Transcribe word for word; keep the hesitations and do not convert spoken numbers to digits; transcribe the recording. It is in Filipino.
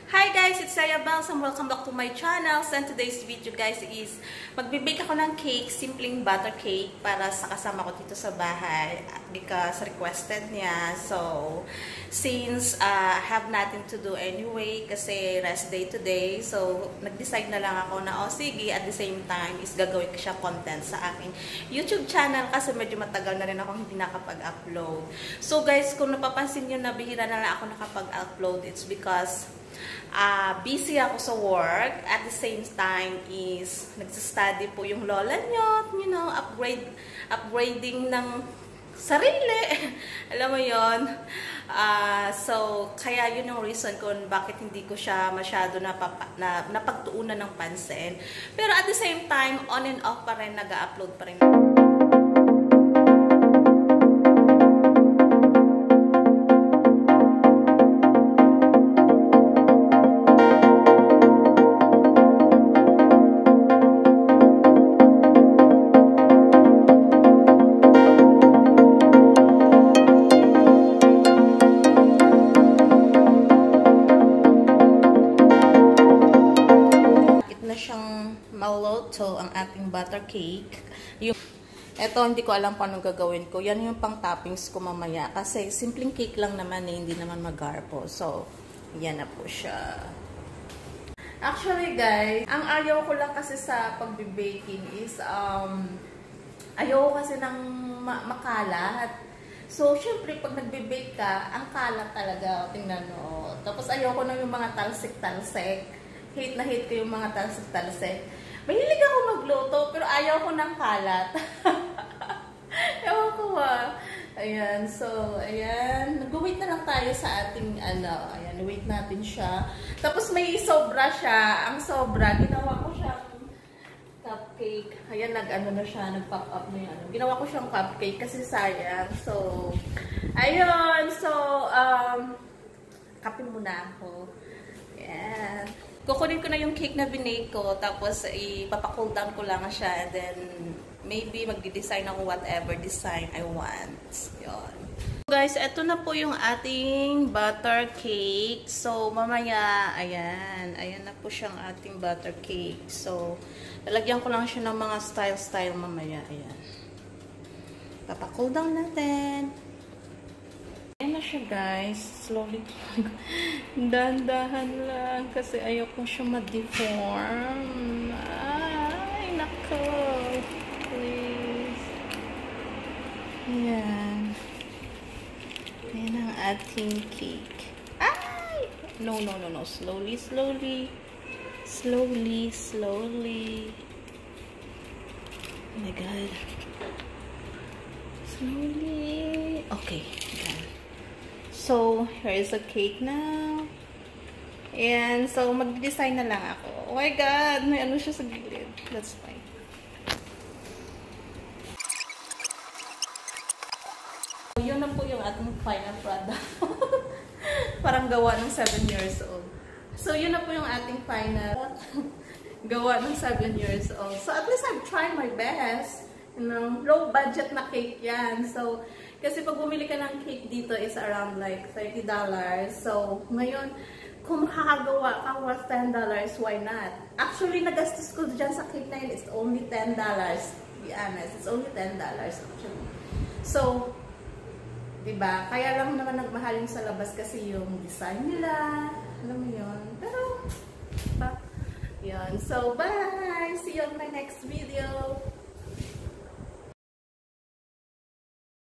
Hi guys, it's Saya Bells and welcome back to my channel. And today's video guys is magbibake ako ng cake, simpleng butter cake para sa kasama ko dito sa bahay because requested niya. So, since uh, I have nothing to do anyway kasi rest day today, so nag-decide na lang ako na oh sige, at the same time is gagawin ko siya content sa aking YouTube channel kasi medyo matagal na rin ako hindi nakapag-upload. So guys, kung napapansin nyo na bihira na lang ako nakapag-upload, it's because Uh, busy ako sa work. At the same time is nagsa-study po yung lola nyo, you know, upgrade, upgrading ng sarili. Alam mo yon. Uh, so, kaya yun yung reason kung bakit hindi ko siya masyado napapa, na, napagtuunan ng pansin. Pero at the same time, on and off pa rin, nag-upload pa rin. Maloto ang ating butter cake. Yung, eto, hindi ko alam paano gagawin ko. Yan yung pang toppings ko mamaya. Kasi simpleng cake lang naman eh, hindi naman magarpo. So, yan na po siya. Actually guys, ang ayaw ko lang kasi sa pagbe-baking is, um, ayaw ko kasi ng ma makalat. So, syempre, pag nagbe-bake ka, ang kalat talaga. Tingnan mo. Tapos ayaw ko na yung mga talsik-talsik. Hate na hate ko yung mga talsik-talsik. Mahilig ako magluto, pero ayaw ko ng kalat. Ewan ko ba. Ayan, so, ayan. Nag-wait na lang tayo sa ating, ano, ayan, wait natin siya. Tapos may sobra siya. Ang sobra, ginawa ko siyang cupcake. Ayan, nag-ano na siya, nag-pop up na yung ano. Ginawa ko siyang cupcake kasi sayang. So, ayun. So, um, kapin muna ako. Ayan. Kukunin ko na yung cake na binake ko, tapos ipapacool down ko lang siya, and then maybe magdi-design ako whatever design I want. Yun. So guys, eto na po yung ating butter cake. So, mamaya, ayan. Ayan na po siyang ating butter cake. So, lalagyan ko lang siya ng mga style-style mamaya. Ayan. Papacool down natin. Ayan na siya guys, slowly. Dahan-dahan lang kasi ayoko siya ma-deform. Ay, nako. Please. Ayan. Ayan ang ating cake. Ay! No, no, no, no. Slowly, slowly. Slowly, slowly. Oh my God. Slowly. Okay. Ayan. So, here is the cake now. And so, mag-design na lang ako. Oh my God! May ano siya sa gilid. That's fine. So, yun na po yung ating final product. Parang gawa ng seven years old. So, yun na po yung ating final gawa ng seven years old. So, at least I've tried my best. You know, low budget na cake yan. So, kasi pag bumili ka ng cake dito is around like thirty dollars. So, ngayon, kung makakagawa ka worth ten dollars, why not? Actually, nagastos ko dyan sa cake na yun, it's only ten dollars. To be honest, it's only ten dollars actually. So, diba? Kaya lang naman nagmahal yung sa labas kasi yung design nila. Alam mo yun? Pero, diba? Yun. So, bye! See you on my next video!